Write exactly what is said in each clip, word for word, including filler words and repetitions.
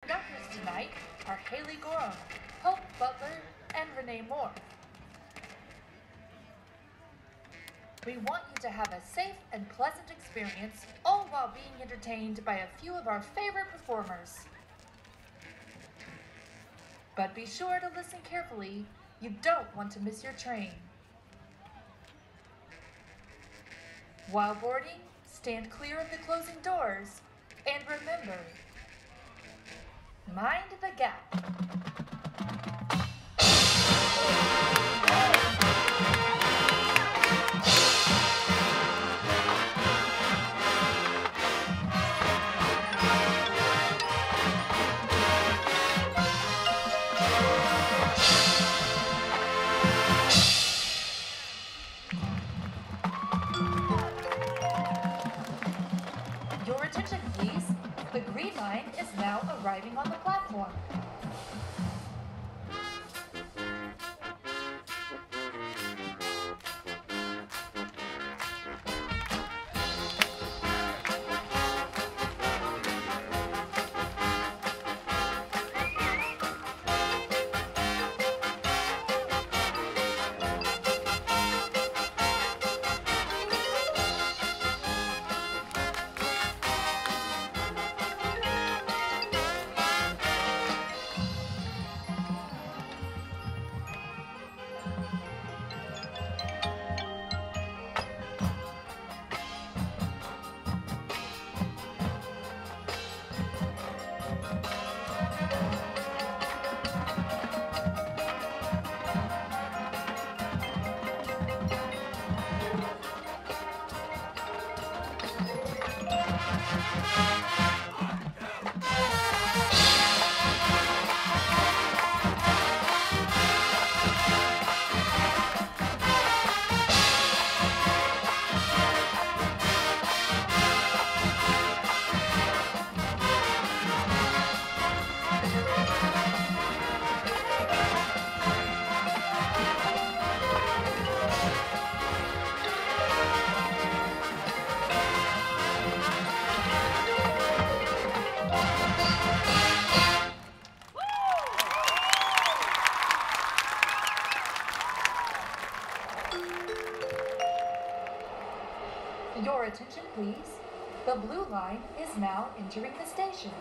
conductors tonight are Haley Gorham, Hope Butler, and Renee Moore. We want you to have a safe and pleasant experience, all while being entertained by a few of our favorite performers. But be sure to listen carefully. You don't want to miss your train. While boarding, stand clear of the closing doors, and remember, mind the gap. Your attention, please. The Green Line is now arriving on the platform. Your attention, please. The Blue Line is now entering the station.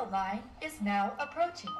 yellow line is now approaching.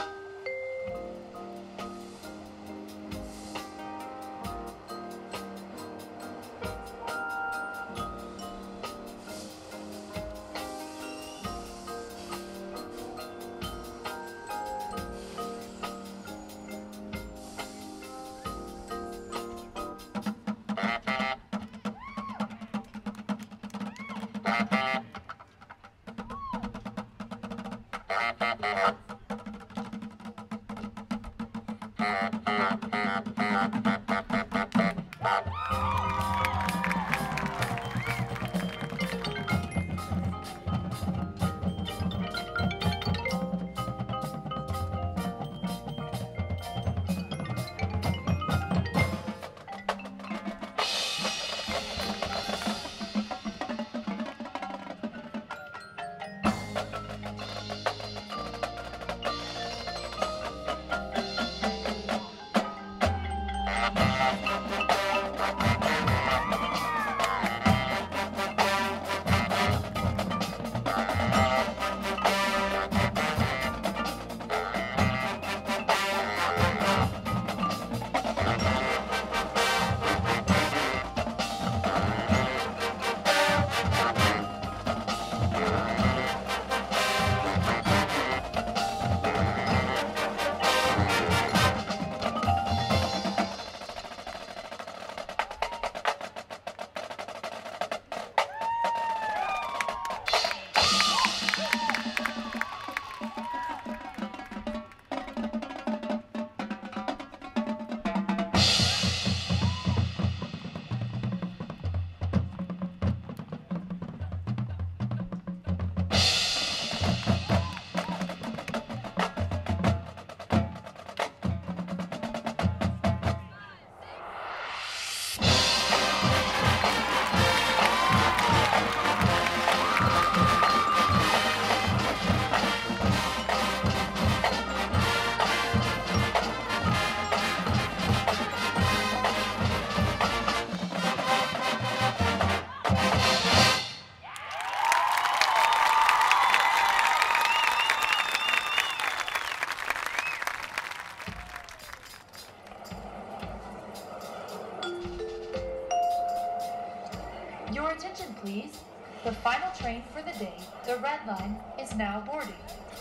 Your attention, please. The final train for the day, the red line, is now boarding.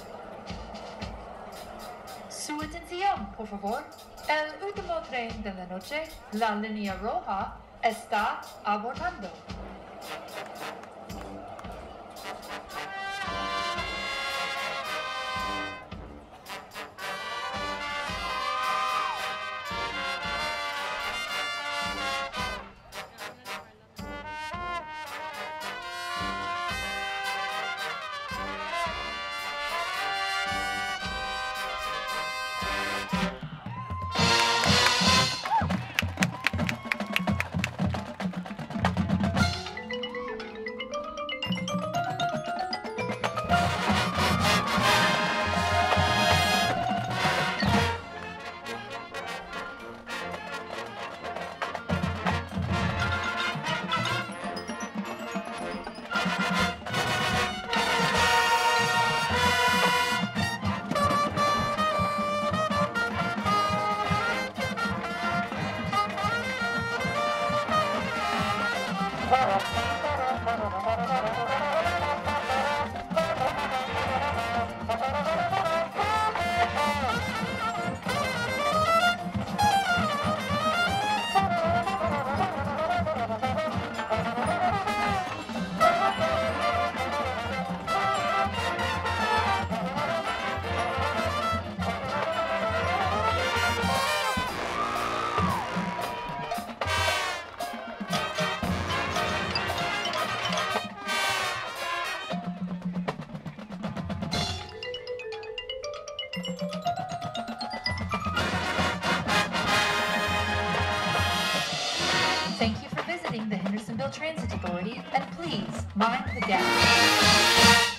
Su atención, por favor. El último tren de la noche, la línea roja, está abordando. Thank you for visiting the Hendersonville Transit Authority, and please mind the gap.